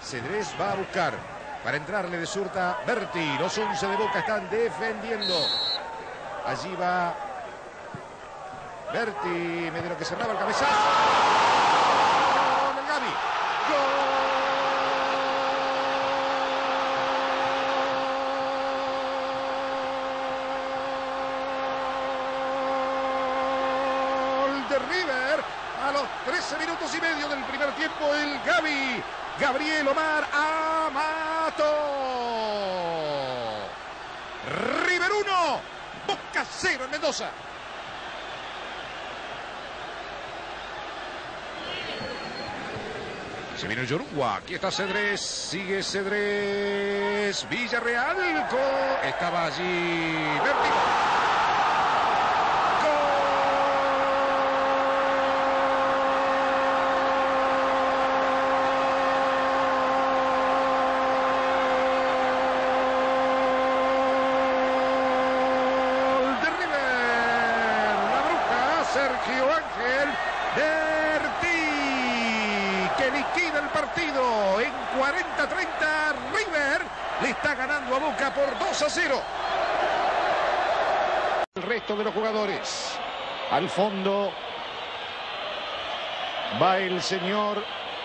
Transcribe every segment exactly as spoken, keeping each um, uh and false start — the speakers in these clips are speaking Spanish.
Cedrés va a buscar para entrarle de zurda Berti. Los once de Boca están defendiendo. Allí va Berti, medio lo que cerraba el cabezazo. ¡Gol! El Gavi. ¡Gol de River! A los trece minutos y medio del primer tiempo, el Gavi. Gabriel Omar Amato. River uno, Boca cero en Mendoza. Se viene el Yorugua. Aquí está Cedrés. Sigue Cedrés. Villarreal. Estaba allí Vértigo. Sergio Ángel Berti, que liquida el partido en cuarenta a treinta. River le está ganando a Boca por dos a cero. El resto de los jugadores. Al fondo va el señor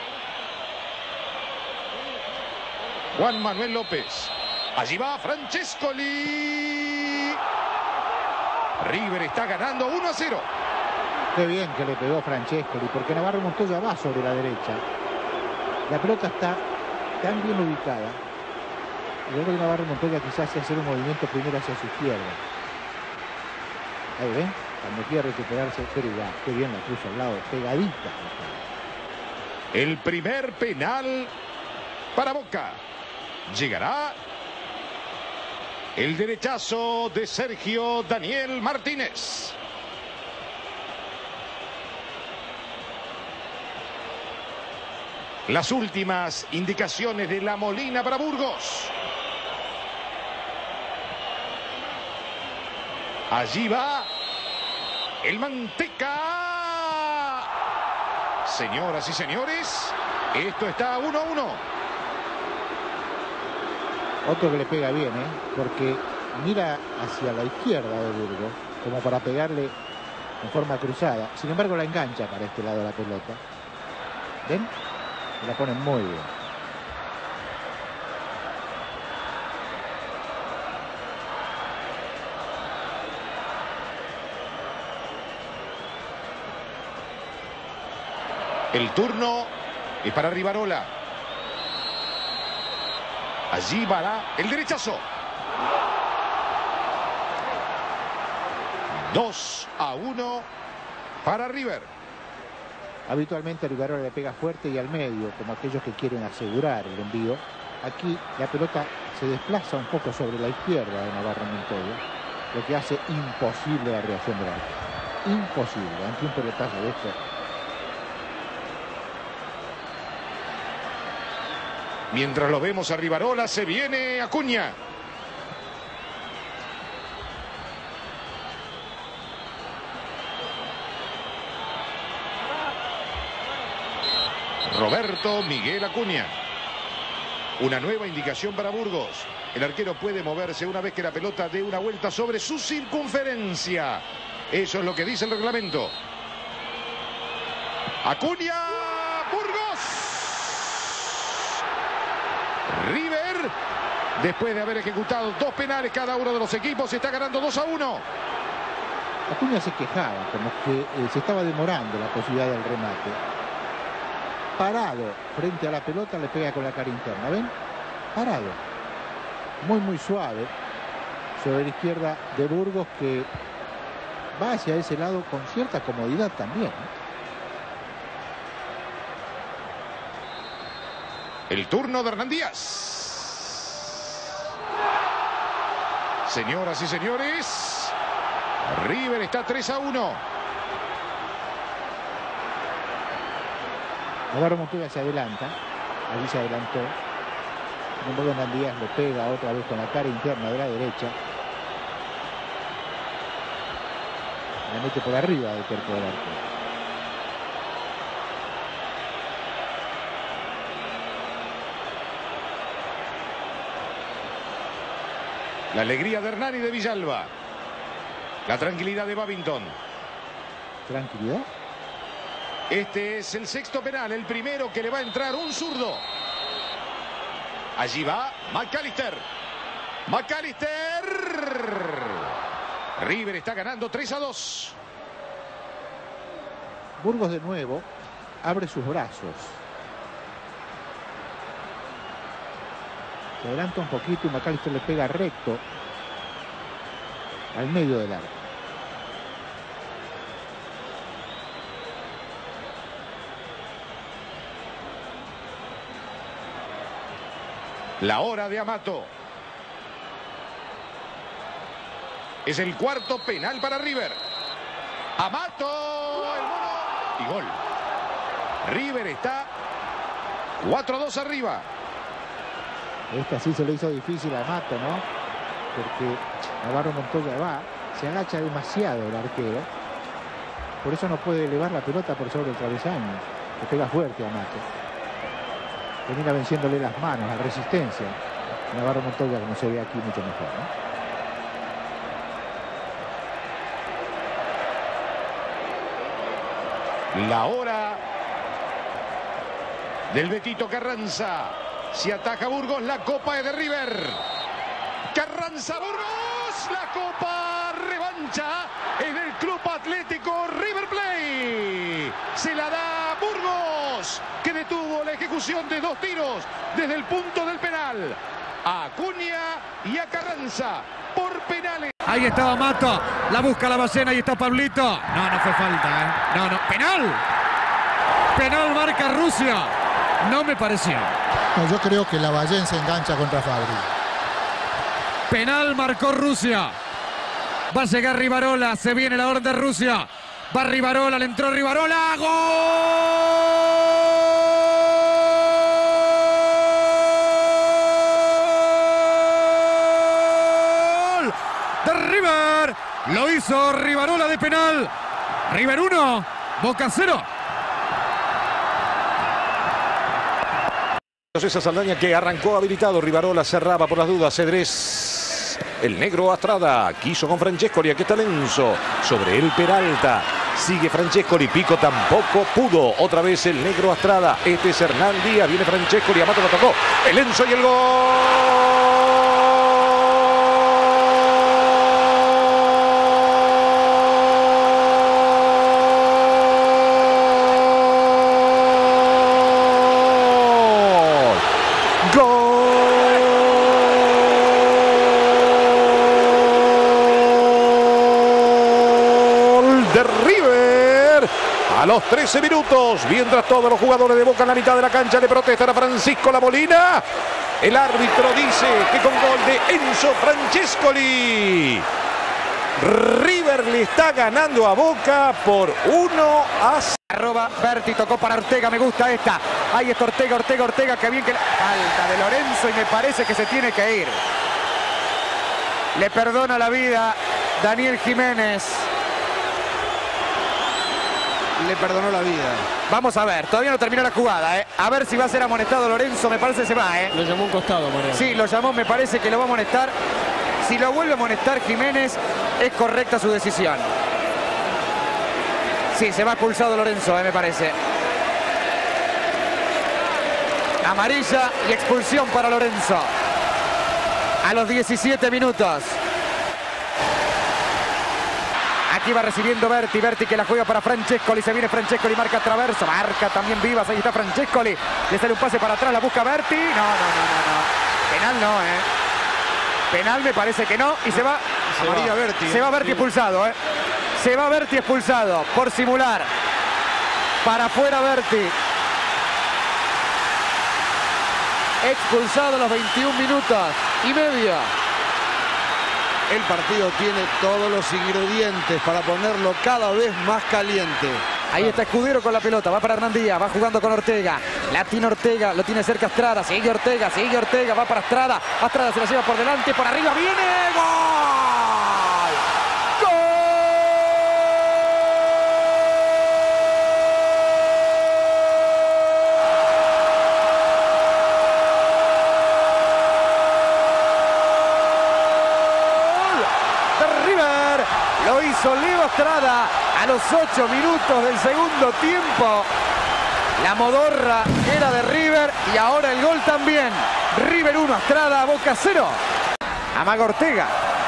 Juan Manuel López. Allí va Francescoli. River está ganando uno a cero. Qué bien que le pegó Francescoli, porque Navarro Montoya va sobre la derecha. La pelota está tan bien ubicada. Y luego Navarro Montoya quizás hacer un movimiento primero hacia su izquierda. Ahí ven, cuando quiere recuperarse, pero ya, qué bien la puso al lado, pegadita. El primer penal para Boca. Llegará el derechazo de Sergio Daniel Martínez. Las últimas indicaciones de La Molina para Burgos. Allí va el Manteca. Señoras y señores, esto está uno a uno. Otro que le pega bien, ¿eh? Porque mira hacia la izquierda de Burgos, como para pegarle en forma cruzada. Sin embargo, la engancha para este lado de la pelota. ¿Ven? La ponen muy bien. El turno es para Rivarola. Allí va el derechazo. dos a uno para River. Habitualmente a Rivarola le pega fuerte y al medio, como aquellos que quieren asegurar el envío. Aquí la pelota se desplaza un poco sobre la izquierda de Navarro Montoya, lo que hace imposible la reacción del arco. Imposible, ante un pelotazo de esto. Mientras lo vemos a Rivarola, se viene Acuña. Roberto Miguel Acuña. Una nueva indicación para Burgos. El arquero puede moverse una vez que la pelota dé una vuelta sobre su circunferencia. Eso es lo que dice el reglamento. Acuña, Burgos. River, después de haber ejecutado dos penales cada uno de los equipos, está ganando dos a uno. Acuña se quejaba, como que eh, se estaba demorando la posibilidad del remate. Parado frente a la pelota, le pega con la cara interna, ¿ven? Parado, muy muy suave sobre la izquierda de Burgos, que va hacia ese lado con cierta comodidad también, ¿eh? El turno de Hernán Díaz. Señoras y señores, River está tres a uno. Navarro Montoya se adelanta, allí se adelantó. Sin embargo, Hernán Díaz lo pega otra vez con la cara interna de la derecha. La mete por arriba del cuerpo del arco. La alegría de Hernán y de Villalba. La tranquilidad de Babington. ¿Tranquilidad? Este es el sexto penal, el primero que le va a entrar un zurdo. Allí va McAllister. McAllister. River está ganando tres a dos. Burgos de nuevo abre sus brazos. Se adelanta un poquito y McAllister le pega recto al medio del arco. La hora de Amato. Es el cuarto penal para River. Amato, el mono, y gol. River está cuatro a dos arriba. Esta sí se le hizo difícil a Amato, ¿no? Porque Navarro Montoya va, se agacha demasiado el arquero. Por eso no puede elevar la pelota por sobre el travesaño. Le pega fuerte a Amato. Termina venciéndole las manos, la resistencia. Navarro Montoya, como se ve aquí, mucho mejor, ¿no? La hora del Betito Carranza. Si ataca Burgos, la copa es de River. Carranza Burgos, la copa revancha en el Club Atlético River Plate. Se la da Burgos, que detuvo la ejecución de dos tiros desde el punto del penal. A Acuña y a Carranza por penales. Ahí estaba Mato, la busca la ballena, ahí está Pablito. No, no fue falta, ¿eh? No, no, penal. Penal marca Rusia. No me pareció. No, yo creo que la Ballén se engancha contra Fabri. Penal marcó Rusia. Va a llegar Rivarola, se viene la orden de Rusia. Va Rivarola, le entró Rivarola. ¡Gol! De River. Lo hizo Rivarola de penal. River uno, Boca cero. César Saldaña, que arrancó habilitado. Rivarola cerraba por las dudas. Cedrés. El negro Astrada quiso con Francescoli. Aquí está Lenzo sobre el Peralta. Sigue Francescoli. Pico tampoco pudo. Otra vez el negro Astrada. Este es Hernán Díaz. Viene Francescoli. Amato lo tocó. El Lenzo y el gol. A los trece minutos, mientras todos los jugadores de Boca en la mitad de la cancha le protestan a Francisco La Molina, el árbitro dice que con gol de Enzo Francescoli, River le está ganando a Boca por uno a cero. Arroba Berti, tocó para Ortega, me gusta esta. Ahí está Ortega, Ortega, Ortega, que bien que... Falta de Lorenzo y me parece que se tiene que ir. Le perdona la vida Daniel Jiménez. Le perdonó la vida. Vamos a ver, todavía no terminó la jugada, ¿eh? A ver si va a ser amonestado Lorenzo, me parece que se va, ¿eh? Lo llamó un costado, Mariano. Sí, lo llamó, me parece que lo va a amonestar. Si lo vuelve a amonestar Jiménez, es correcta su decisión. Sí, se va expulsado Lorenzo, ¿eh? Me parece. Amarilla y expulsión para Lorenzo. A los diecisiete minutos. Aquí va recibiendo Berti, Berti que la juega para Francescoli, se viene Francescoli, marca traverso, marca también Vivas, ahí está Francescoli, le sale un pase para atrás, la busca Berti, no, no, no, no, no, penal no, eh, penal me parece que no, y se va, se va Berti, se va Berti expulsado, eh, se va Berti expulsado, por simular, para afuera Berti, expulsado a los veintiún minutos y medio. El partido tiene todos los ingredientes para ponerlo cada vez más caliente. Ahí está Escudero con la pelota, va para Hernán Díaz, va jugando con Ortega. La tiene Ortega, lo tiene cerca Astrada, sigue Ortega, sigue Ortega, va para Astrada. Astrada se la lleva por delante, por arriba, viene, ¡gol! hizo Leo Estrada a los ocho minutos del segundo tiempo. La modorra era de River y ahora el gol también. River uno, Estrada, Boca cero. Amaga Ortega.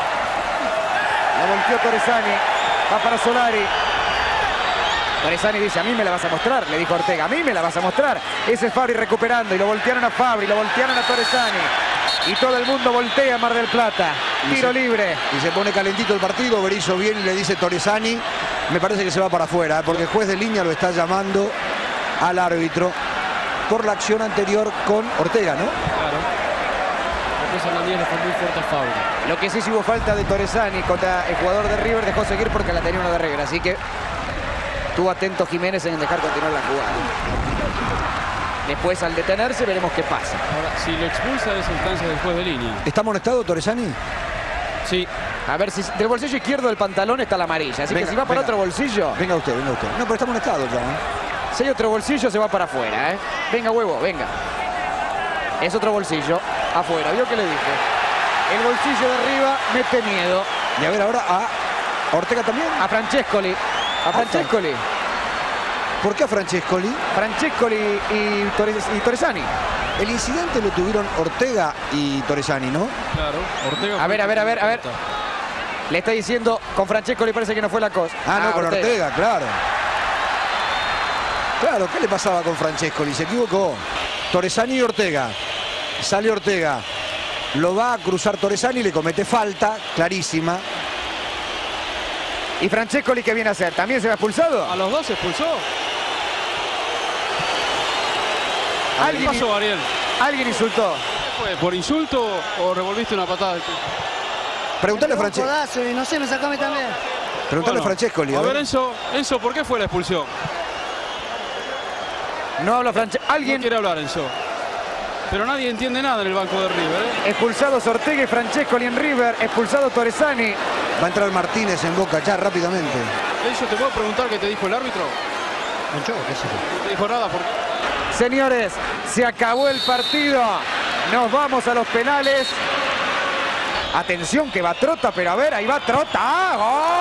La volteó Torresani. Va para Solari. Torresani dice, a mí me la vas a mostrar, le dijo Ortega, a mí me la vas a mostrar. Ese es Fabri recuperando y lo voltearon a Fabri, lo voltearon a Torresani. Y todo el mundo voltea a Mar del Plata. Tiro y se, libre. Y se pone calentito el partido. Berizzo viene y le dice Torresani. Me parece que se va para afuera, ¿eh? Porque el juez de línea lo está llamando al árbitro por la acción anterior con Ortega, ¿no? Claro. Después Hernández le fue muy fuerte a Fabri. Lo que sí sí hubo falta de Torresani contra el jugador de River, dejó seguir porque la tenía uno de River. Así que estuvo atento Jiménez en dejar continuar la jugada. Después, al detenerse, veremos qué pasa. Ahora, si lo expulsa es instancia del juez de línea. ¿Está amonestado Torresani? Sí. A ver, si del bolsillo izquierdo del pantalón está la amarilla. Así Venga, que si va para venga. otro bolsillo, Venga usted, venga usted. No, pero está amonestado ya, ¿eh? si hay otro bolsillo, se va para afuera, ¿eh? Venga, huevo, venga. Es otro bolsillo. Afuera, ¿vio qué le dije? El bolsillo de arriba mete miedo. Y a ver ahora a Ortega también. A Francescoli. A Francescoli. ¿Por qué a Francescoli? Francescoli y, Torres, y Torresani. El incidente lo tuvieron Ortega y Torresani, ¿no? Claro. Ortega. A ver, a ver, a ver, a ver. Le está diciendo, con Francescoli parece que no fue la cosa. Ah, no, con Ortega, claro. Claro, ¿qué le pasaba con Francescoli? Se equivocó. Torresani y Ortega. Sale Ortega. Lo va a cruzar Torresani, le comete falta, clarísima. ¿Y Francescoli qué viene a hacer? ¿También se va expulsado? A los dos se expulsó. ¿Qué ¿Alguien, pasó, Ariel? ¿Alguien insultó? ¿Qué fue? ¿Por insulto o revolviste una patada? Preguntale a Un Francescoli. codazo y no sé, me sacó a mí también. Preguntale a Bueno, Francescoli. A ver, ver. Enzo, Enzo, ¿por qué fue la expulsión? No habla Francescoli. No ¿Alguien? quiere hablar, Enzo. Pero nadie entiende nada en el banco de River, ¿eh? Expulsados Ortega y Francescoli en River. Expulsado Torresani. Va a entrar Martínez en Boca ya rápidamente. Enzo, ¿te puedo preguntar qué te dijo el árbitro? No te dijo nada porque... Señores, se acabó el partido. Nos vamos a los penales. Atención que va Trota, pero a ver, ahí va Trota.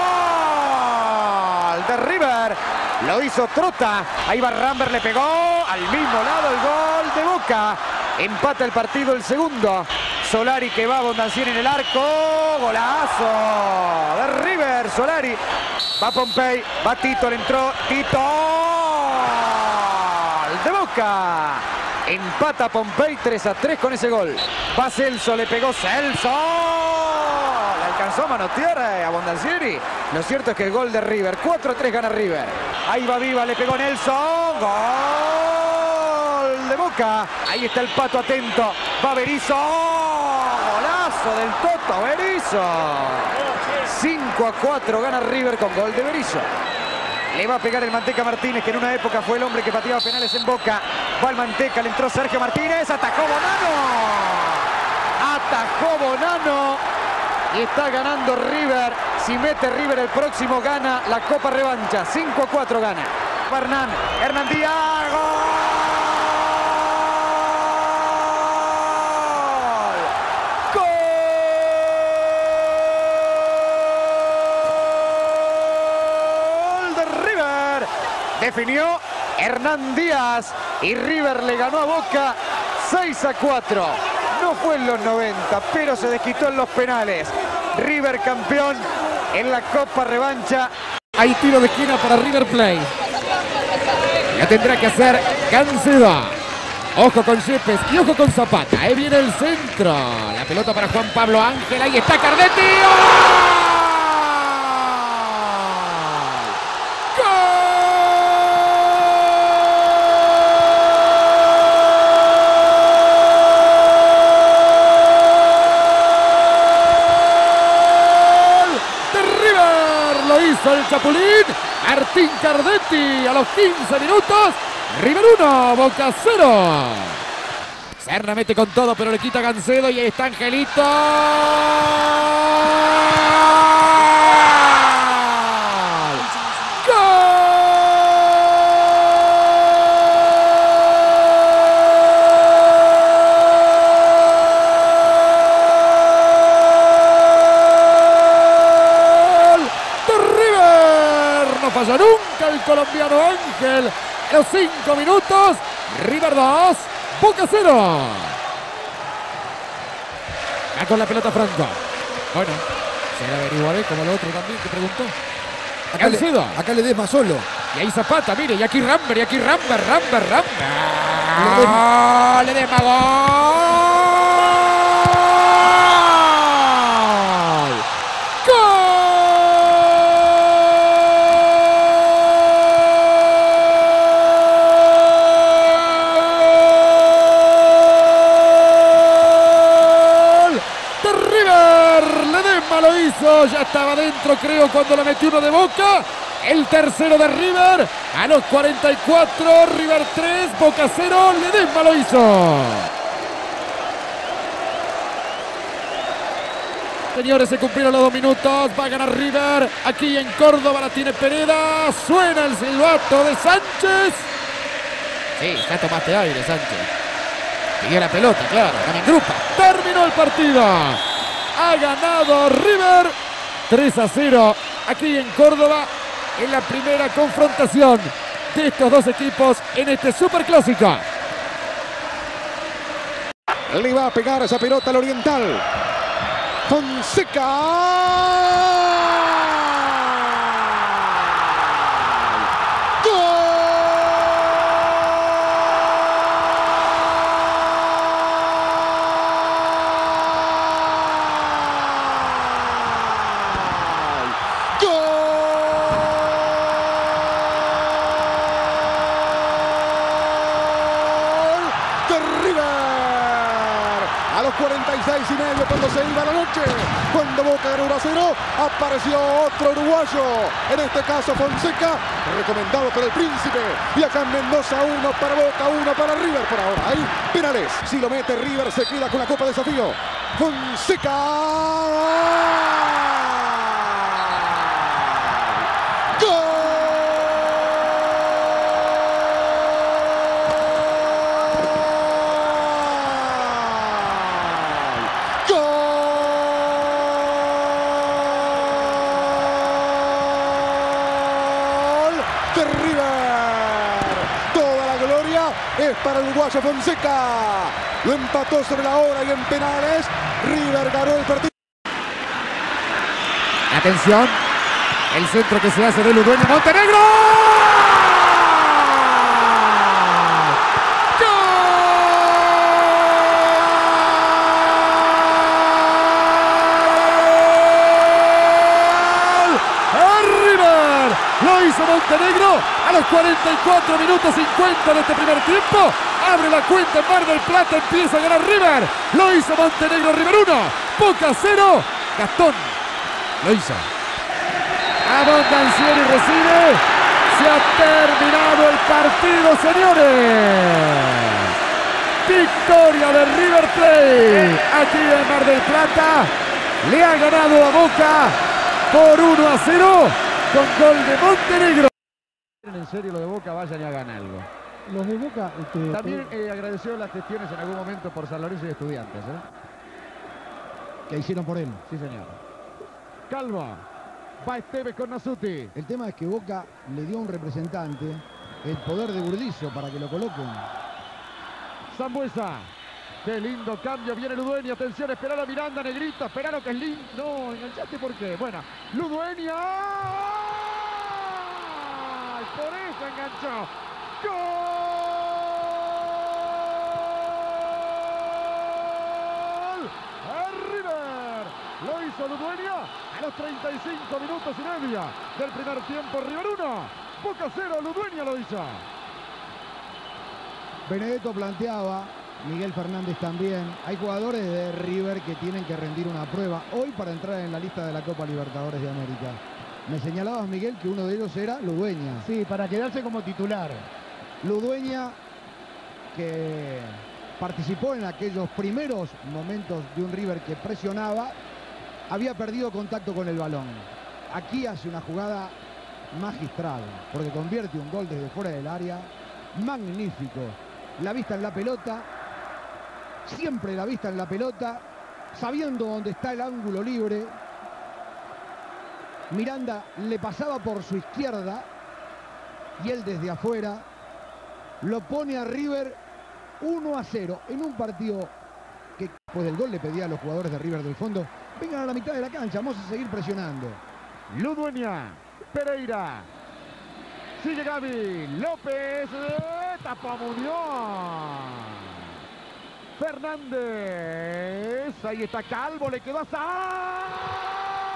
¡Gol de River! Lo hizo Trota. Ahí va Ramber, le pegó al mismo lado el gol de Boca. Empata el partido el segundo. Solari que va a Bondancieri en el arco. Golazo de River. Solari. Va Pompey. Va Tito, le entró. Tito. Gol de Boca. Empata Pompey tres a tres con ese gol. Va Celso, le pegó Celso. Le alcanzó a manotear a Bondancieri. Lo cierto es que el gol de River. cuatro a tres gana River. Ahí va Viva, le pegó Nelson. Gol de Boca. Ahí está el Pato atento. Va Berizzo. Golazo del Toto Berizzo. cinco a cuatro gana River con gol de Berizzo. Le va a pegar el Manteca Martínez, que en una época fue el hombre que pateaba penales en Boca. Va el Manteca, le entró Sergio Martínez. Atacó Bonano. Atajó Bonano. Y está ganando River. Si mete River el próximo, gana la Copa Revancha. cinco a cuatro gana. Hernán. Hernán Díaz. ¡Gol! Definió Hernán Díaz y River le ganó a Boca seis a cuatro. No fue en los noventa, pero se desquitó en los penales. River campeón en la Copa Revancha. Hay tiro de esquina para River Plate. La tendrá que hacer Gancedo. Ojo con Yepes y ojo con Zapata. Ahí viene el centro. La pelota para Juan Pablo Ángel. Ahí está Cardetti. El Chapulín, Martín Cardetti a los quince minutos, River uno, Boca cero. Serna mete con todo, pero le quita Gancedo y ahí está Angelito. colombiano Ángel. Los cinco minutos. River dos, Boca cero. Va con la pelota Franco. Bueno, se la averiguaré como el otro también que preguntó. Acá le, Cancedo. acá le des más solo. Y ahí Zapata, mire, y aquí Ramber, y aquí Ramber, Ramber, Ramber. Le Ledesma, gol. Lo hizo, ya estaba dentro creo cuando la metió uno de Boca, el tercero de River, a los cuarenta y cuatro, River tres, Boca cero, Ledesma lo hizo. Señores, se cumplieron los dos minutos, va a ganar River, aquí en Córdoba la tiene Pereda, suena el silbato de Sánchez. Sí, ya tomaste aire Sánchez, pidió la pelota, claro, también grupa, terminó el partido. Ha ganado River tres a cero aquí en Córdoba en la primera confrontación de estos dos equipos en este superclásico. Le va a pegar esa pelota al Oriental. Fonseca. cuarenta y seis y medio cuando se iba la noche, cuando Boca ganó uno a cero, apareció otro uruguayo, en este caso Fonseca, recomendado por el Príncipe, y acá en Mendoza uno para Boca, uno para River por ahora, hay penales, si lo mete River se queda con la Copa Desafío, Fonseca. De River, toda la gloria es para el uruguayo Fonseca, lo empató sobre la hora y en penales River ganó el partido. Atención, el centro que se hace de Ludueña, Montenegro. Montenegro a los cuarenta y cuatro minutos cincuenta de este primer tiempo. Abre la cuenta en Mar del Plata, empieza a ganar River. Lo hizo Montenegro, River uno, Boca cero. Gastón lo hizo. Abondancieri recibe. Se ha terminado el partido, señores. Victoria de River Plate aquí en Mar del Plata. Le ha ganado a Boca por uno a cero. Con gol de Montenegro. En serio, lo de Boca, vayan y hagan algo. Los de Boca... Este, También eh, agradeció las gestiones en algún momento por San Lorenzo y Estudiantes. ¿eh? Que hicieron por él. Sí, señor. Calvo. Va Esteves con Nasuti. El tema es que Boca le dio a un representante el poder de Burdizo para que lo coloquen. Sambuesa. Qué lindo cambio, viene Ludueña, atención, esperar a Miranda, Negrita, esperar que es lindo. No, enganchaste, ¿por qué? Buena, Ludueña. ¡Ay! Por eso enganchó. ¡Gol! ¡A River! Lo hizo Ludueña a los treinta y cinco minutos y media del primer tiempo. River uno, Boca cero, Ludueña lo hizo. Benedetto planteaba, Miguel Fernández también, hay jugadores de River que tienen que rendir una prueba hoy para entrar en la lista de la Copa Libertadores de América. Me señalabas, Miguel, que uno de ellos era Ludueña. Sí, para quedarse como titular. Ludueña, que participó en aquellos primeros momentos de un River que presionaba, había perdido contacto con el balón. Aquí hace una jugada magistral, porque convierte un gol desde fuera del área, magnífico. La vista en la pelota, siempre la vista en la pelota, sabiendo dónde está el ángulo libre. Miranda le pasaba por su izquierda y él desde afuera lo pone a River uno a cero en un partido que después del gol le pedía a los jugadores de River del fondo: vengan a la mitad de la cancha, vamos a seguir presionando. Ludueña, Pereira, sigue Gaby, López, eh, tapa Muñoz, Fernández, ahí está Calvo, le quedó a Sá.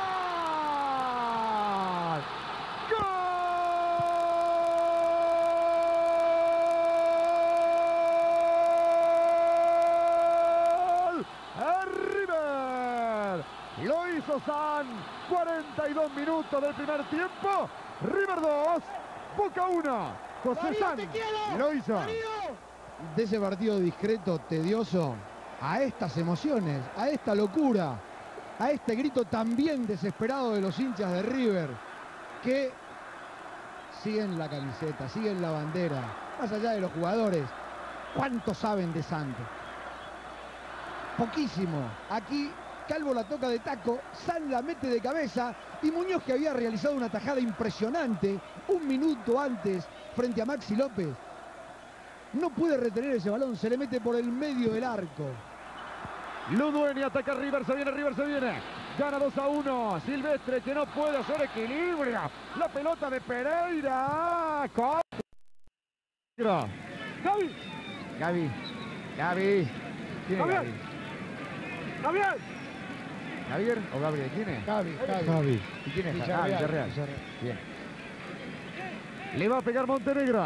Lo hizo San, cuarenta y dos minutos del primer tiempo. River dos, Boca uno. José San lo hizo. De ese partido discreto, tedioso, a estas emociones, a esta locura, a este grito también desesperado de los hinchas de River, que siguen la camiseta, siguen la bandera, más allá de los jugadores. ¿Cuánto saben de Santos? Poquísimo. Aquí Calvo la toca de taco, San la mete de cabeza y Muñoz, que había realizado una tajada impresionante un minuto antes frente a Maxi López, no puede retener ese balón, se le mete por el medio del arco. Ludueña ataca a River, se viene, River se viene. Gana dos a uno. Silvestre, que no puede hacer equilibrio. La pelota de Pereira. Gaby. Gaby. Gaby. ¿Quién es Gaby? Gabriel. ¿Javier o Gabriel? ¿Quién es? Gaby, Gaby. Gaby. ¿Y quién es? Villarreal. Ah, Villarreal. Bien. Le va a pegar Montenegro.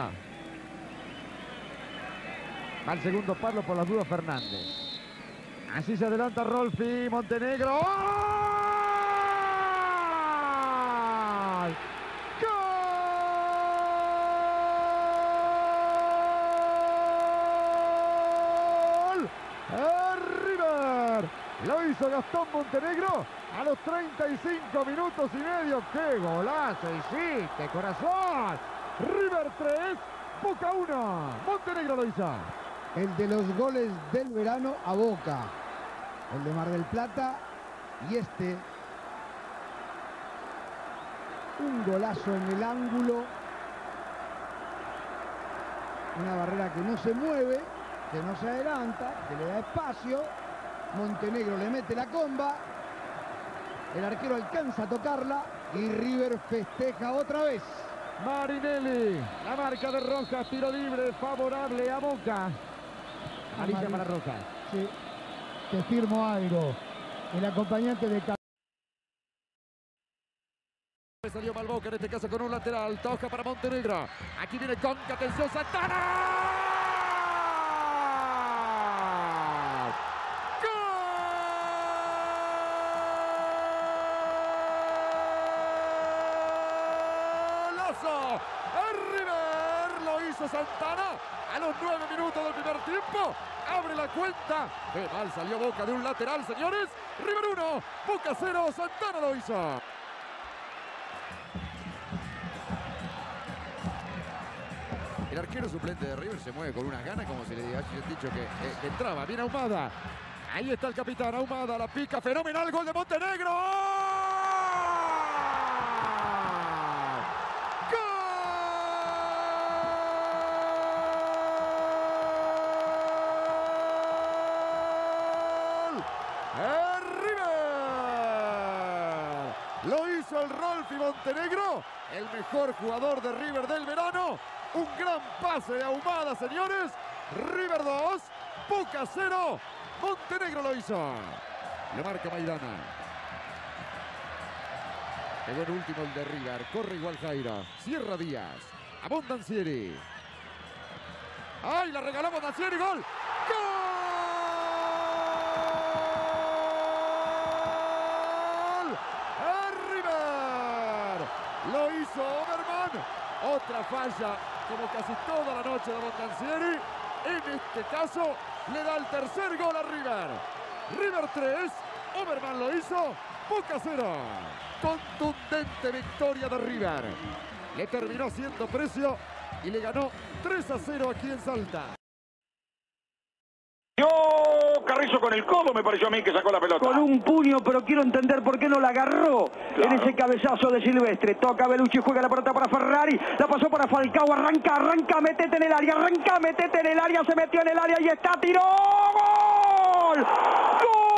Va al segundo palo por las dudas Fernández. Así se adelanta Rolfi. Montenegro. ¡Oh! ¡Gol! ¡River! Lo hizo Gastón Montenegro a los treinta y cinco minutos y medio. ¡Qué golazo hiciste, corazón! River tres, Boca uno. Montenegro lo hizo. El de los goles del verano a Boca. El de Mar del Plata y este. Un golazo en el ángulo. Una barrera que no se mueve, que no se adelanta, que le da espacio. Montenegro le mete la comba. El arquero alcanza a tocarla y River festeja otra vez. Marinelli, la marca de Rojas, tiro libre favorable a Boca. Amarilla para Rojas. Sí, te firmo algo. El acompañante de... Salió mal Boca, en este caso con un lateral. Toca para Montenegro. Aquí viene Conca, atención, Santana. River lo hizo Santana a los nueve minutos del primer tiempo. Abre la cuenta. Qué mal salió Boca de un lateral, señores. River uno, Boca cero. Santana lo hizo. El arquero suplente de River se mueve con unas ganas como si le hubiera dicho que, eh, que entraba. Viene Ahumada. Ahí está el capitán Ahumada. La pica fenomenal. Gol de Montenegro. Lo hizo el Rolfi Montenegro, el mejor jugador de River del verano. Un gran pase de Ahumada, señores. River dos, Boca cero. Montenegro lo hizo. Lo marca Maidana. Pegó el último el de River. Corre igual Jairo. Cierra Díaz. A Bondancieri. ¡Ay! La regaló Bondancieri. ¡Gol! ¡Gol! Lo hizo Oberman. Otra falla, como casi toda la noche de Bondancieri. En este caso, le da el tercer gol a River. River tres, Oberman lo hizo. Boca cero. Contundente victoria de River. Le terminó haciendo precio y le ganó tres a cero aquí en Salta. Yo, Carrizo con el codo, me pareció a mí que sacó la pelota. Con un puño, pero quiero entender por qué no la agarró claro. en ese cabezazo de Silvestre. Toca Belucci, juega la pelota para Ferrari, la pasó para Falcao, arranca, arranca, metete en el área, arranca, metete en el área, se metió en el área y está, tiró, ¡gol! ¡Gol!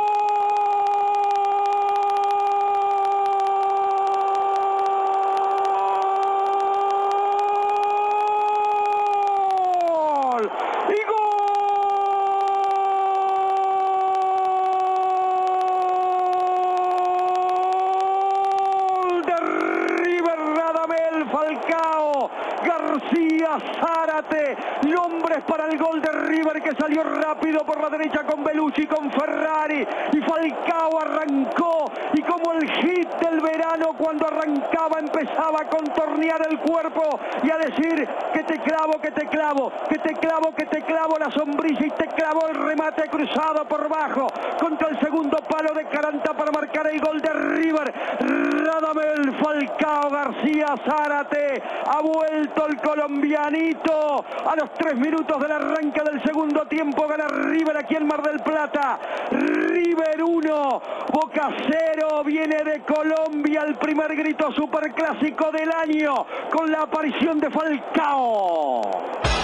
Zárate, nombres para el gol de River que salió rápido por la derecha con Belucci, con Ferrari y Falcao arrancó y como el hit del verano cuando arrancaba empezaba a contornear el cuerpo y a decir que te clavo, que te clavo, que te clavo, que te clavo la sombrilla y te clavó el remate cruzado por bajo contra el segundo palo de Caranta para marcar el gol de River. Radamel Falcao García Zárate, ha vuelto el colombianito a los tres minutos del arranque del segundo tiempo. Gana River aquí en Mar del Plata. River uno, Boca cero. Viene de Colombia el primer grito superclásico del año con la aparición de Falcao.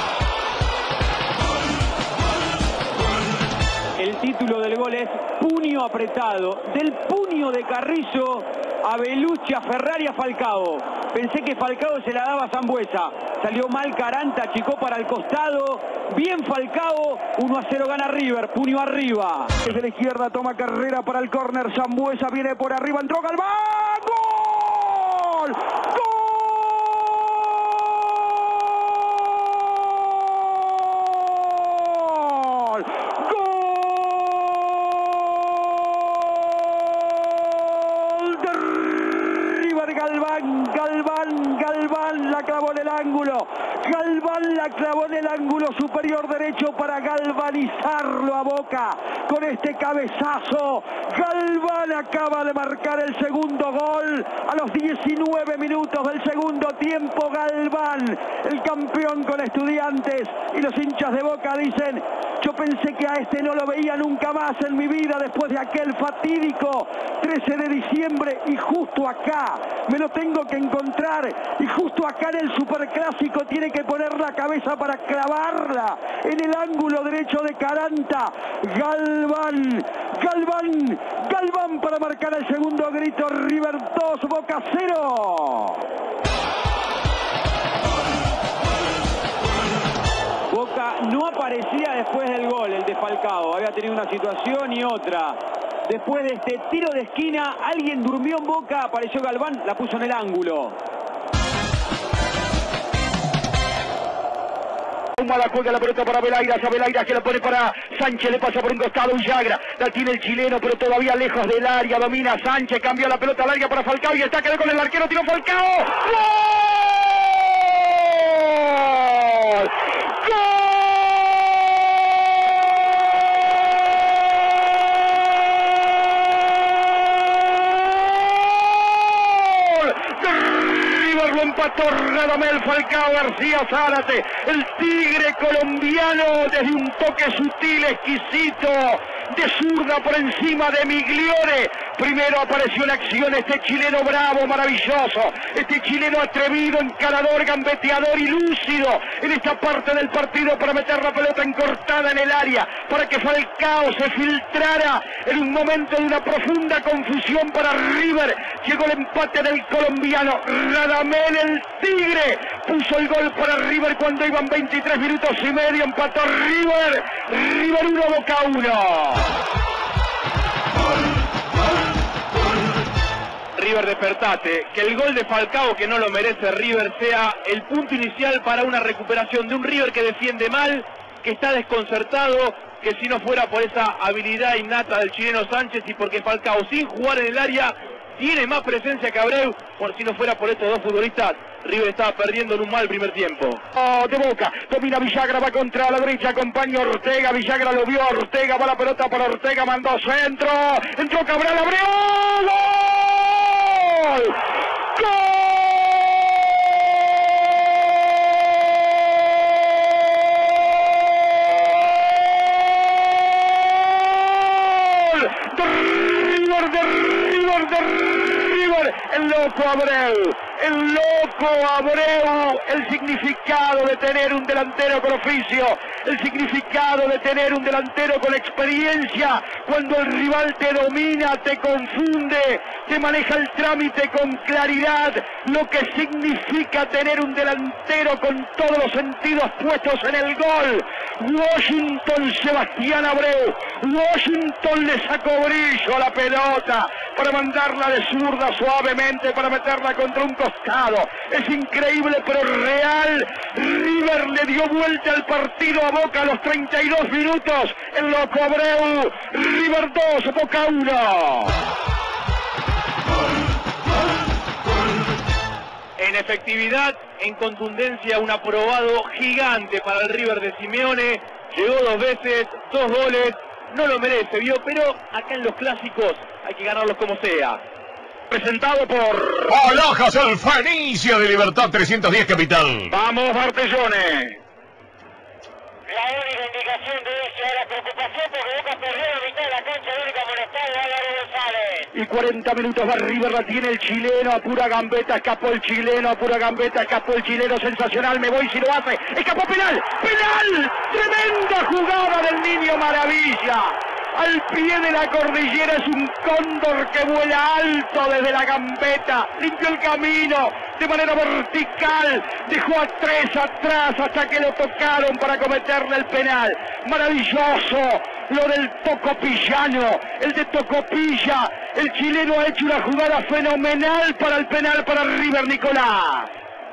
El título del gol es puño apretado. Del puño de Carrizo a Belucci, a Ferrari, a Falcao. Pensé que Falcao se la daba a Sambuesa. Salió mal Caranta, achicó para el costado. Bien Falcao, uno a cero gana River, puño arriba. Desde la izquierda toma carrera para el córner. Sambuesa viene por arriba, entró Galván. ¡Gol! ¡Gol! Galván, Galván, Galván la clavó en el ángulo. Galván la clavó en el ángulo superior derecho para galvanizarlo a Boca con este cabezazo. Galván acaba de marcar el segundo gol a los diecinueve minutos del segundo tiempo. Galván, el campeón con Estudiantes, y los hinchas de Boca dicen: yo pensé que a este no lo veía nunca más en mi vida después de aquel fatídico trece de diciembre y justo acá me lo tengo que encontrar y justo acá en el Superclásico tiene que poner la cabeza para clavarla en el ángulo derecho de Caranta. Galván, Galván, Galván para marcar el segundo grito. River dos, Boca cero. Boca no aparecía después del gol, el de Falcao. Había tenido una situación y otra. Después de este tiro de esquina, alguien durmió en Boca, apareció Galván, la puso en el ángulo. La juega la pelota para Belairas, a Belairas que la pone para Sánchez, le pasa por un costado Villagra, la tiene el chileno pero todavía lejos del área, domina Sánchez, cambió la pelota al área para Falcao y está quedó con el arquero, tiró Falcao. ¡Gol! ¡Gol! Empató Radamel Falcao García Zárate, el tigre colombiano, desde un toque sutil, exquisito, de zurda por encima de Migliore. Primero apareció en acción este chileno bravo, maravilloso, este chileno atrevido, encarador, gambeteador y lúcido en esta parte del partido para meter la pelota encortada en el área, para que Falcao se filtrara en un momento de una profunda confusión para River. Llegó el empate del colombiano. Radamel, el tigre, puso el gol para River cuando iban veintitrés minutos y medio. Empató River. River uno, Boca uno. River, despertate, que el gol de Falcao, que no lo merece River, sea el punto inicial para una recuperación de un River que defiende mal, que está desconcertado, que si no fuera por esa habilidad innata del chileno Sánchez y porque Falcao, sin jugar en el área, tiene más presencia que Abreu, por si no fuera por estos dos futbolistas, River estaba perdiendo en un mal primer tiempo. Oh, de Boca, domina Villagra, va contra la derecha, acompaña Ortega, Villagra lo vio, Ortega va la pelota para Ortega, mandó centro, entró Cabral, Abreu, ¡gol! ¡Gol! el loco Abreu, el loco Abreu, el significado de tener un delantero con oficio, el significado de tener un delantero con experiencia, cuando el rival te domina, te confunde, te maneja el trámite con claridad, lo que significa tener un delantero con todos los sentidos puestos en el gol. Washington, Sebastián Abreu, Washington le sacó brillo a la pelota para mandarla de zurda suavemente, para meterla contra un costado. Es increíble pero real. River le dio vuelta al partido a Boca a los treinta y dos minutos. El loco Abreu, River dos, Boca uno. En efectividad, en contundencia, un aprobado gigante para el River de Simeone. Llegó dos veces, dos goles, no lo merece, vio, pero acá en los clásicos hay que ganarlos como sea. Presentado por Alhajas el Fenicia de Libertad trescientos diez Capital. Vamos, Bartellones. La única indicación de eso era preocupación porque Boca perdió la mitad de la cancha, el único amonestado Álvaro González. Y cuarenta minutos va River, la tiene el chileno, a pura gambeta escapó el chileno, a pura gambeta escapó el chileno, sensacional, me voy si lo hace, escapó penal, penal, tremenda jugada del Niño Maravilla. Al pie de la cordillera es un cóndor que vuela alto desde la gambeta, limpió el camino de manera vertical, dejó a tres atrás hasta que lo tocaron para cometerle el penal. Maravilloso lo del Tocopillano, el de Tocopilla, el chileno ha hecho una jugada fenomenal para el penal para River, Nicolás.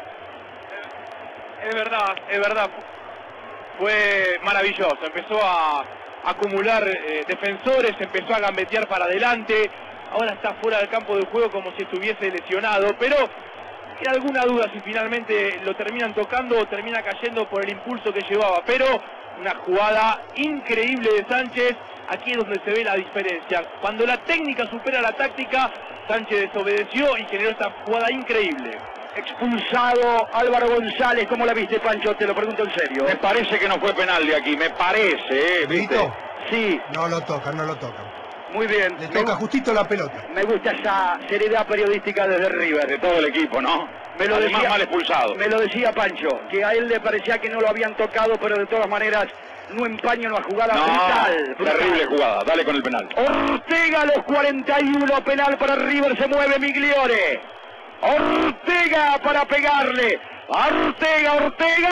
Es verdad, es verdad, fue maravilloso, empezó a acumular eh, defensores, empezó a gambetear para adelante, ahora está fuera del campo de juego como si estuviese lesionado, pero queda alguna duda si finalmente lo terminan tocando o termina cayendo por el impulso que llevaba, pero una jugada increíble de Sánchez, aquí es donde se ve la diferencia, cuando la técnica supera la táctica, Sánchez desobedeció y generó esta jugada increíble. Expulsado Álvaro González, ¿cómo la viste, Pancho? Te lo pregunto en serio. Me parece que no fue penal de aquí, me parece, ¿eh? ¿Viste? Sí. No lo tocan, no lo tocan. Muy bien. Le toca justito la pelota. Me gusta esa seriedad periodística desde River. De todo el equipo, ¿no? Me lo Además, decía, mal expulsado. Me lo decía Pancho, que a él le parecía que no lo habían tocado, pero de todas maneras no empaña una jugada no, brutal, brutal. Terrible jugada, dale con el penal. Ortega a los cuarenta y uno, penal para River, se mueve Migliore. Ortega para pegarle. Ortega, Ortega.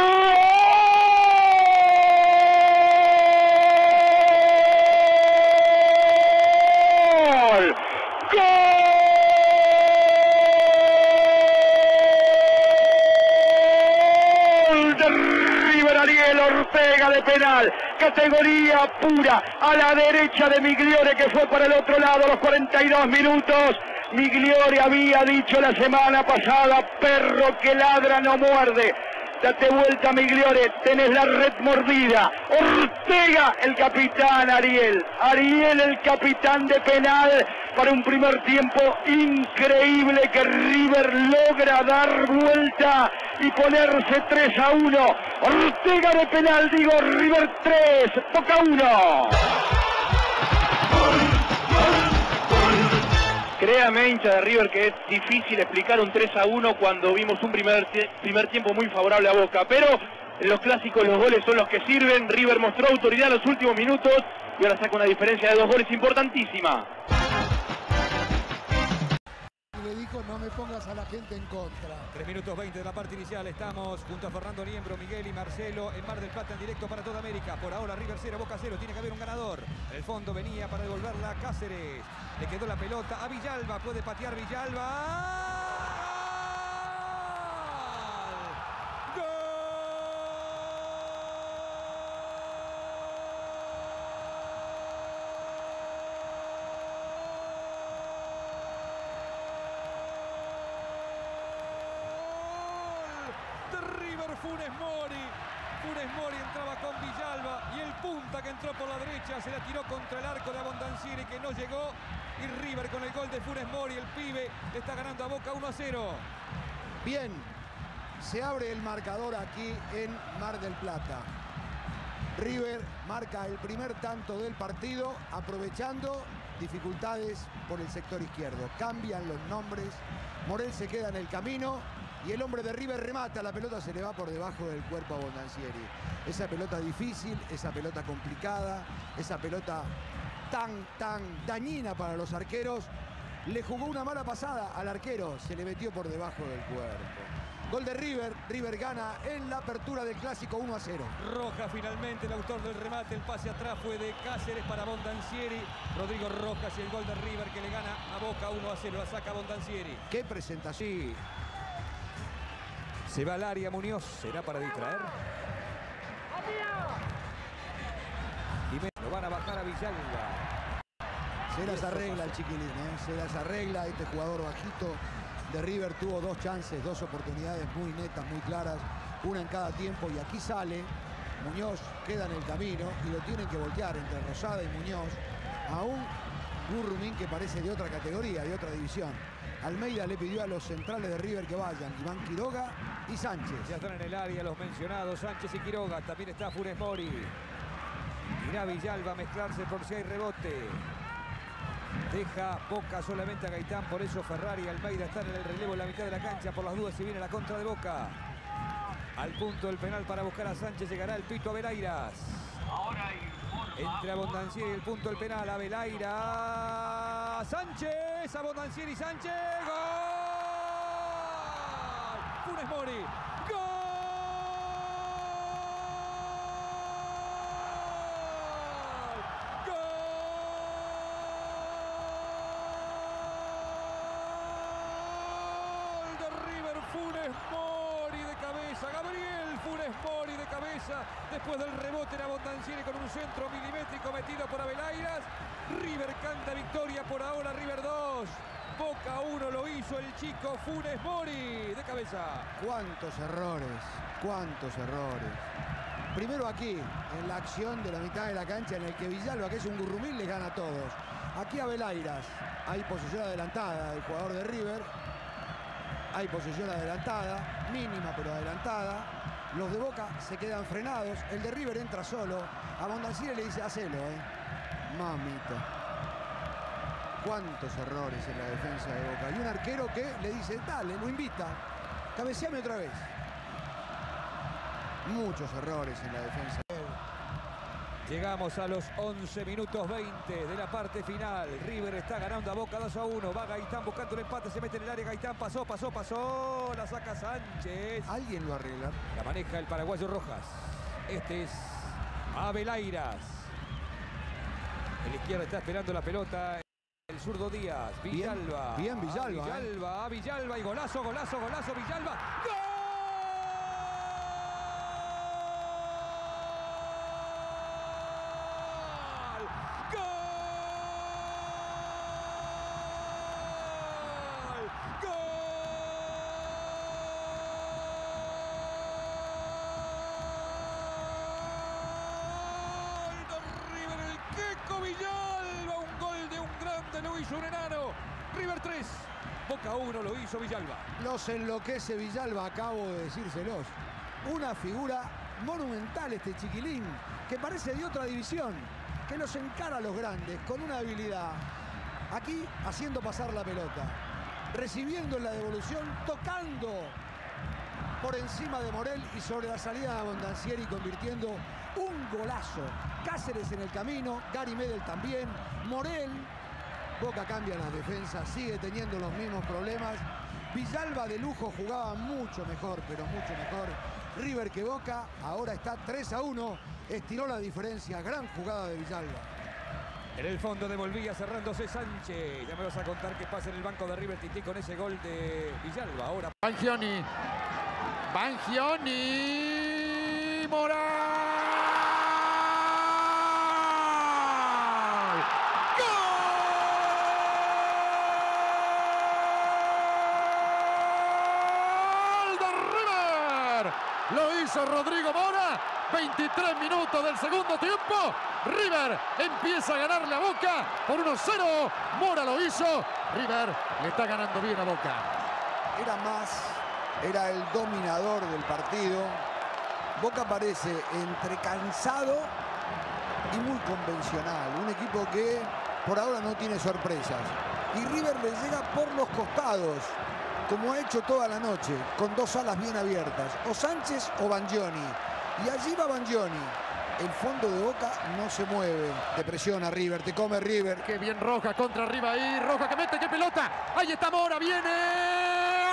¡Gol! ¡Gol de River! Ariel Ortega de penal. Categoría pura a la derecha de Migliore, que fue para el otro lado a los cuarenta y dos minutos. Migliore había dicho la semana pasada, perro que ladra no muerde. Date vuelta, Migliore, tenés la red mordida. Ortega, el capitán, Ariel. Ariel, el capitán de penal, para un primer tiempo increíble que River logra dar vuelta y ponerse tres a uno. Ortega de penal, digo, River tres, Boca uno. Créame, hincha de River, que es difícil explicar un tres a uno cuando vimos un primer, primer tiempo muy favorable a Boca, pero en los clásicos los goles son los que sirven. River mostró autoridad en los últimos minutos y ahora saca una diferencia de dos goles importantísima. Le dijo, no me pongas a la gente en contra. tres minutos veinte de la parte inicial. Estamos junto a Fernando Niembro, Miguel y Marcelo en Mar del Plata en directo para toda América. Por ahora River cero, Boca cero. Tiene que haber un ganador. El fondo venía para devolverla a Cáceres. Le quedó la pelota a Villalba. Puede patear Villalba. Funes Mori, Funes Mori entraba con Villalba y el punta que entró por la derecha se la tiró contra el arco de Abondancieri que no llegó, y River con el gol de Funes Mori, el pibe, está ganando a Boca uno a cero. Bien, se abre el marcador aquí en Mar del Plata. River marca el primer tanto del partido, aprovechando dificultades por el sector izquierdo. Cambian los nombres. Morel se queda en el camino y el hombre de River remata. La pelota se le va por debajo del cuerpo a Bondancieri. Esa pelota difícil, esa pelota complicada, esa pelota tan, tan dañina para los arqueros. Le jugó una mala pasada al arquero. Se le metió por debajo del cuerpo. Gol de River. River gana en la apertura del clásico uno a cero. Roja finalmente, el autor del remate. El pase atrás fue de Cáceres para Bondancieri. Rodrigo Rojas y el gol de River que le gana a Boca uno a cero. La saca Bondancieri. Qué presentación. Sí. Se va al área Muñoz. ¿Será para distraer? Y lo van a bajar a Villalba. Se las arregla el chiquilín, ¿eh? Se las arregla. Este jugador bajito de River tuvo dos chances, dos oportunidades muy netas, muy claras, una en cada tiempo, y aquí sale Muñoz, queda en el camino y lo tienen que voltear entre Rosada y Muñoz a un Gurrumín que parece de otra categoría, de otra división. Almeida le pidió a los centrales de River que vayan, Iván Quiroga y Sánchez. Ya están en el área los mencionados, Sánchez y Quiroga, también está Funes Mori. Irá Villalba a mezclarse por si hay rebote. Deja Boca solamente a Gaitán, por eso Ferrari y Almeida están en el relevo en la mitad de la cancha, por las dudas si viene la contra de Boca. Al punto del penal para buscar a Sánchez llegará el Pito Avelairas. Entre Bondancieri y el punto del penal, Avelaira, Sánchez, a Bondancieri, Sánchez, ¡gol! Funes Mori, ¡gol! Funes Mori de cabeza, Gabriel Funes Mori de cabeza, después del rebote era Bondancieri con un centro milimétrico metido por Avelairas. River canta victoria por ahora, River dos, Boca uno, lo hizo el chico Funes Mori de cabeza. Cuántos errores, cuántos errores. Primero aquí, en la acción de la mitad de la cancha en el que Villalba, que es un gurrumín, le gana a todos. Aquí Avelairas, hay posesión adelantada del jugador de River. Hay posesión adelantada, mínima pero adelantada. Los de Boca se quedan frenados. El de River entra solo. A Bondancieri le dice, hacelo, eh. Mamita. Cuántos errores en la defensa de Boca. Y un arquero que le dice, dale, lo invita. Cabeceame otra vez. Muchos errores en la defensa. Llegamos a los once minutos veinte de la parte final. River está ganando a Boca dos a uno. Va Gaitán buscando el empate. Se mete en el área. Gaitán pasó, pasó, pasó. La saca Sánchez. Alguien lo arregla. La maneja el paraguayo Rojas. Este es Avelairas. El izquierdo está esperando la pelota. El zurdo Díaz. Villalba. Bien, bien Villalba. A Villalba, a Villalba. Y golazo, golazo, golazo. Villalba. ¡Gol! Villalba, un gol de un grande, lo hizo un enano. River tres, Boca uno, lo hizo Villalba. Los enloquece Villalba, acabo de decírselos. Una figura monumental este chiquilín, que parece de otra división, que los encara a los grandes con una habilidad. Aquí haciendo pasar la pelota, recibiendo en la devolución, tocando por encima de Morel y sobre la salida de Bondancieri convirtiendo un golazo. Cáceres en el camino, Gary Medel también, Morel. Boca cambia las defensas, sigue teniendo los mismos problemas. Villalba de lujo jugaba mucho mejor, pero mucho mejor. River que Boca, ahora está tres a uno, estiró la diferencia, gran jugada de Villalba. En el fondo devolvía cerrándose Sánchez. Ya me vas a contar qué pasa en el banco de River Tití con ese gol de Villalba. Ahora Bangioni. Bangioni. Morales. Lo hizo Rodrigo Mora, veintitrés minutos del segundo tiempo. River empieza a ganarle a Boca por uno cero. Mora lo hizo. River le está ganando bien a Boca. Era más, era el dominador del partido. Boca parece entre cansado y muy convencional. Un equipo que por ahora no tiene sorpresas. Y River le llega por los costados, como ha hecho toda la noche, con dos alas bien abiertas, o Sánchez o Bangioni. Y allí va Bangioni. El fondo de Boca no se mueve. Te presiona River, te come River. Qué bien Roja contra arriba ahí. Roja que mete, qué pelota. Ahí está Mora, viene.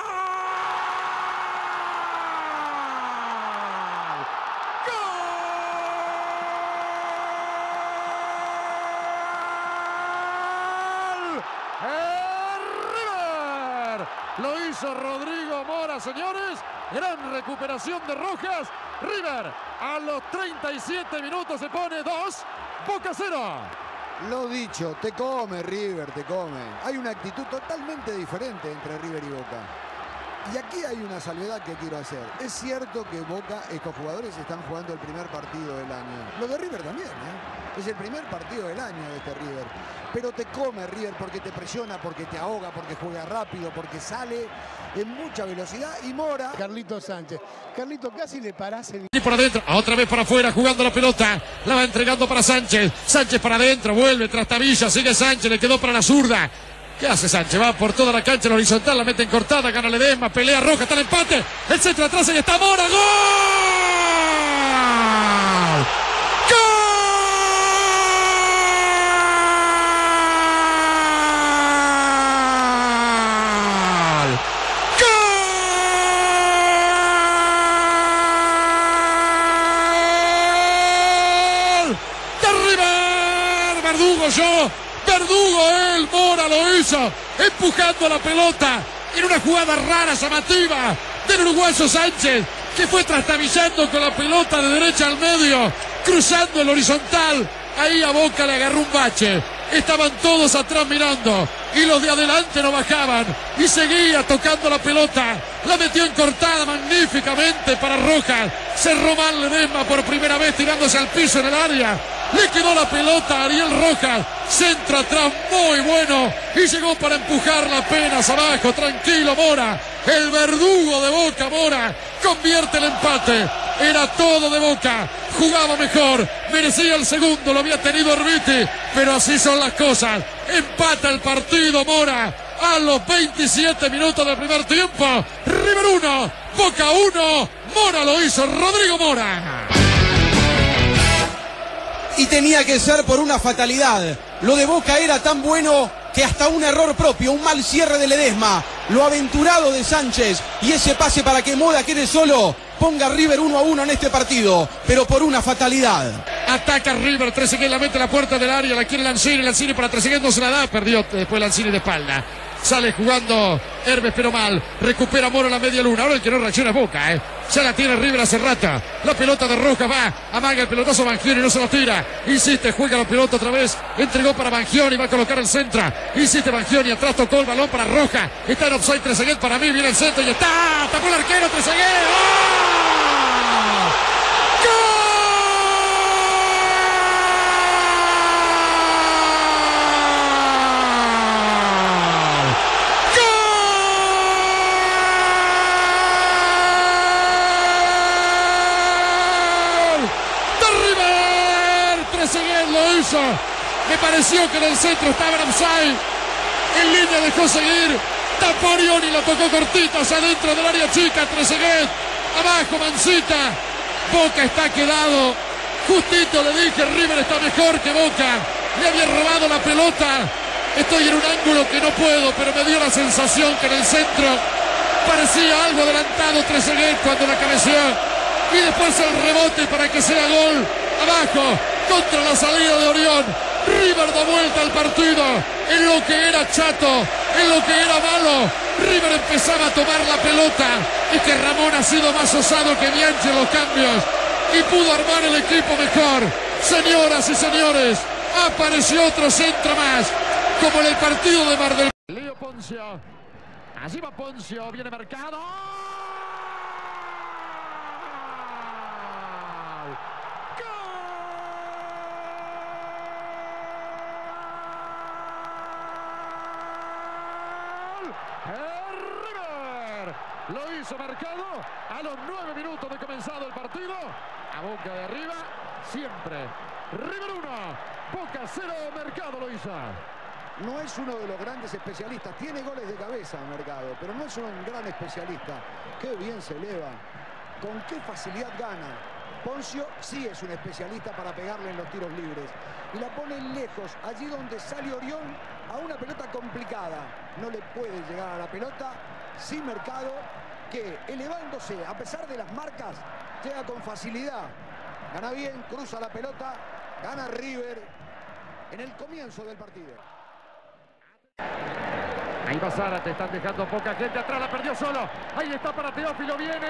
Lo hizo Rodrigo Mora, señores. Gran recuperación de Rojas. River a los treinta y siete minutos se pone dos. Boca cero. Lo dicho, te come River, te come. Hay una actitud totalmente diferente entre River y Boca. Y aquí hay una salvedad que quiero hacer. Es cierto que Boca, estos jugadores están jugando el primer partido del año. Lo de River también, ¿eh? Es el primer partido del año de este River. Pero te come River porque te presiona, porque te ahoga, porque juega rápido, porque sale en mucha velocidad. Y Mora... Carlito Sánchez. Carlito, casi le parás el... Y por adentro, otra vez para afuera, jugando la pelota. La va entregando para Sánchez. Sánchez para adentro, vuelve tras Tavilla, sigue Sánchez, le quedó para la zurda. ¿Qué hace Sánchez? Va por toda la cancha en horizontal, la mete en cortada, gana Ledesma, pelea Roja, está el empate. El centro atrás, y está Mora. ¡Gol! Verdugo yo, Verdugo él, Mora lo hizo, empujando la pelota en una jugada rara, llamativa del uruguayo Sánchez, que fue trastabillando con la pelota de derecha al medio, cruzando el horizontal. Ahí a Boca le agarró un bache. Estaban todos atrás mirando y los de adelante no bajaban y seguía tocando la pelota. La metió en cortada magníficamente para Rojas. Cerró mal Ledesma por primera vez tirándose al piso en el área. Le quedó la pelota a Ariel Rojas. Centro atrás muy bueno y llegó para empujarla apenas abajo. Tranquilo Mora. El verdugo de Boca, Mora, convierte el empate. Era todo de Boca. Jugaba mejor. Merecía el segundo. Lo había tenido Orbiti. Pero así son las cosas. Empata el partido Mora a los veintisiete minutos del primer tiempo. River uno, Boca uno. Mora lo hizo. Rodrigo Mora. Y tenía que ser por una fatalidad. Lo de Boca era tan bueno que hasta un error propio, un mal cierre de Ledesma, lo aventurado de Sánchez y ese pase para que Mora quede solo, ponga River uno a uno en este partido, pero por una fatalidad. Ataca River, Trezeguet la mete a la puerta del área, la quiere Lanzini, Lanzini para Trezeguet, no se la da, perdió después Lanzini de espalda. Sale jugando Herbes, pero mal. Recupera Mora la media luna. Ahora el que no reacciona es Boca, ¿eh? Ya la tiene River hace rato. La pelota de Rojas va. Amaga el pelotazo Bangioni, no se lo tira. Insiste, juega la pelota otra vez. Entregó para Bangioni, va a colocar el centro. Insiste Bangioni, atrás tocó el balón para Rojas. Está en offside Trezeguet para mí. Viene el centro y está. Tapó el arquero Trezeguet. ¡Oh! ¡Gol! Lo hizo. Me pareció que en el centro estaba en offside. En línea dejó seguir. Tapó Orioni, la tocó cortita hacia adentro del área chica. Trezeguet. Abajo Mancita. Boca está quedado. Justito le dije, River está mejor que Boca. Le había robado la pelota. Estoy en un ángulo que no puedo, pero me dio la sensación que en el centro parecía algo adelantado Trezeguet cuando la cabeció. Y después el rebote para que sea gol. Abajo. Contra la salida de Orión. River da vuelta al partido. En lo que era chato, en lo que era malo, River empezaba a tomar la pelota. Es que Ramón ha sido más osado que Bianchi en los cambios y pudo armar el equipo mejor. Señoras y señores, apareció otro centro más, como en el partido de Mar del Plata. Leo Poncio. Allí va Poncio, viene marcado. Lo hizo marcado a los nueve minutos de comenzado el partido. A Boca de arriba, siempre River uno, Boca cero, Mercado lo hizo. No es uno de los grandes especialistas, tiene goles de cabeza Mercado, pero no es un gran especialista. Qué bien se eleva, con qué facilidad gana. Poncio sí es un especialista para pegarle en los tiros libres y la pone lejos, allí donde sale Orión a una pelota complicada. No le puede llegar a la pelota. Sí, Mercado, que elevándose a pesar de las marcas llega con facilidad. Gana bien, cruza la pelota, gana River en el comienzo del partido. Ahí va Zárate, están dejando poca gente atrás, la perdió solo. Ahí está para Teófilo, viene.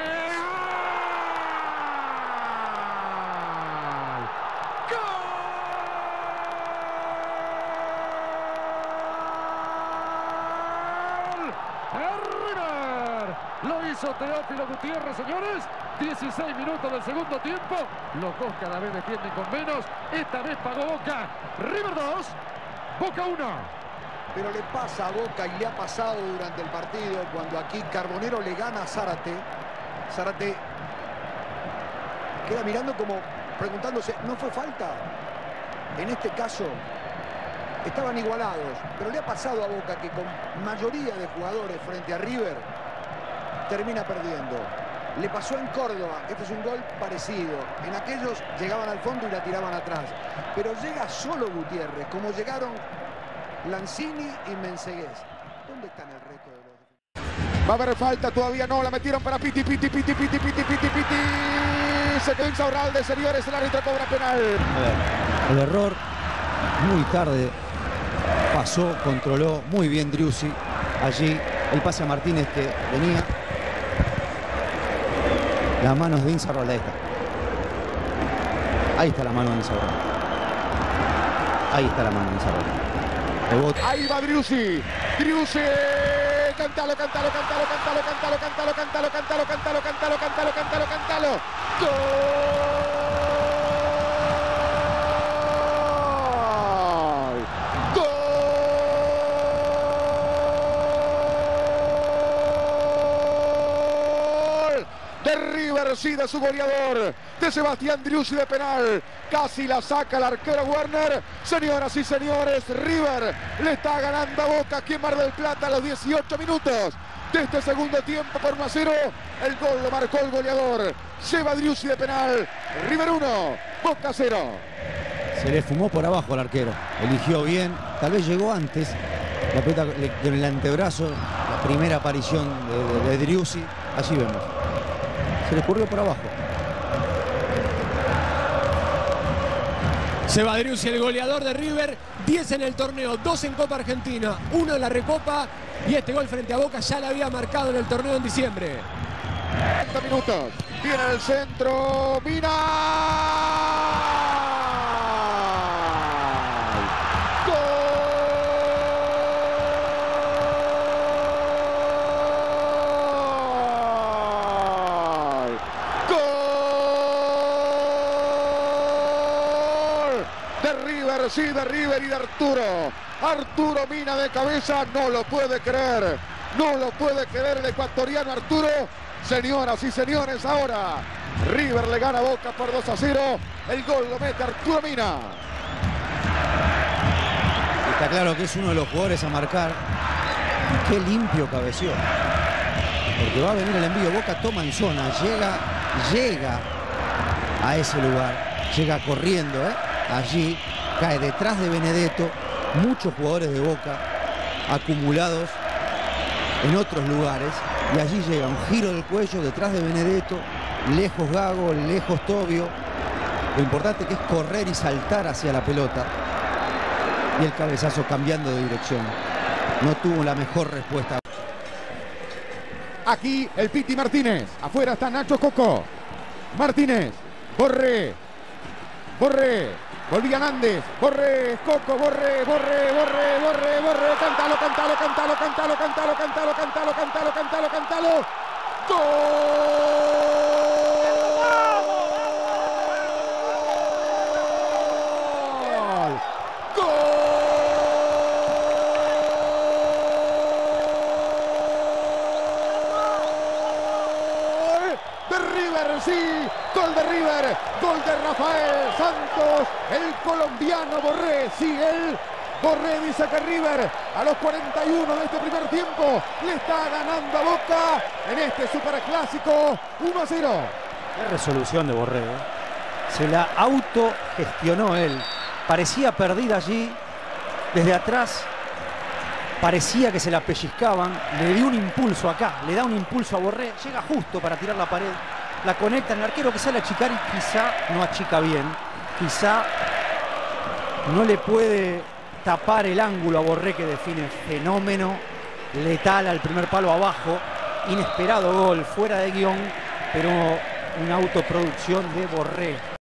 Lo hizo Teófilo Gutiérrez, señores. dieciséis minutos del segundo tiempo. Los dos cada vez defienden con menos. Esta vez pagó Boca. River dos, Boca uno. Pero le pasa a Boca y le ha pasado durante el partido cuando aquí Carbonero le gana a Zárate. Zárate queda mirando como preguntándose, ¿no fue falta? En este caso estaban igualados, pero le ha pasado a Boca que con mayoría de jugadores frente a River termina perdiendo. Le pasó en Córdoba, este es un gol parecido. En aquellos llegaban al fondo y la tiraban atrás. Pero llega solo Gutiérrez, como llegaron Lanzini y Mensegués. ¿Dónde está el reto de los... Va a haber falta, todavía no, la metieron para Piti, Piti, Piti, Piti, Piti, Piti, Piti. Se quedó Insaurralde, señores, el árbitro cobra penal. El error muy tarde pasó, controló muy bien Driussi. Allí el pase a Martínez que venía. Las manos de Insaurralde, ahí está. Ahí está la mano de Insaurralde. Ahí está la mano de Insaurralde. Ahí va Driussi. Driussi. Cantalo, cantalo, cantalo, cantalo, cantalo, cantalo, cantalo, cantalo, cantalo, cantalo, cantalo, cantalo, cantalo. ¡Gol! ¡Gol! De River, sí, de su goleador, de Sebastián Driussi de penal. Casi la saca el arquero Werner. Señoras y señores, River le está ganando a Boca aquí en Mar del Plata a los dieciocho minutos de este segundo tiempo por uno a cero. El gol lo marcó el goleador Seba Driussi de penal. River uno, Boca cero. Se le fumó por abajo al arquero. Eligió bien. Tal vez llegó antes. La pelota con el antebrazo. La primera aparición de, de, de Driussi. Allí vemos. Se le escurrió por abajo. Seba Driussi, el goleador de River, diez en el torneo, dos en Copa Argentina, uno en la Recopa y este gol frente a Boca ya lo había marcado en el torneo en diciembre. treinta minutos, viene el centro, Mina. Sí, de River y de Arturo. Arturo Mina de cabeza, no lo puede creer. No lo puede creer el ecuatoriano Arturo. Señoras y señores, ahora River le gana a Boca por dos a cero. El gol lo mete Arturo Mina. Está claro que es uno de los jugadores a marcar. Qué limpio cabeció. Porque va a venir el envío. Boca toma en zona. Llega, llega a ese lugar. Llega corriendo, ¿eh? Allí. Cae detrás de Benedetto, muchos jugadores de Boca acumulados en otros lugares y allí llega un giro del cuello detrás de Benedetto, lejos Gago, lejos Tobio. Lo importante que es correr y saltar hacia la pelota y el cabezazo cambiando de dirección. No tuvo la mejor respuesta. Aquí el Piti Martínez, afuera está Nacho Coco. Martínez, Borré, Borré. Volvía Nández, Borré, Coco, Borré, Borré, Borré, Borré, Borré, cántalo, cántalo, cántalo, cántalo, cántalo, cántalo, cántalo, cántalo, cántalo, cántalo, ¡gol! ¡Gol! De River River, sí, gol de River, gol de Rafael Santos, el colombiano Borré, sí, él, Borré dice que River a los cuarenta y uno de este primer tiempo le está ganando a Boca en este superclásico uno a cero. Qué resolución de Borré, ¿eh? Se la autogestionó él, parecía perdida allí, desde atrás, parecía que se la pellizcaban, le dio un impulso acá, le da un impulso a Borré, llega justo para tirar la pared, la conecta en el arquero que sale a achicar y quizá no achica bien, quizá no le puede tapar el ángulo a Borré, que define fenómeno letal al primer palo abajo, inesperado gol, fuera de guión, pero una autoproducción de Borré.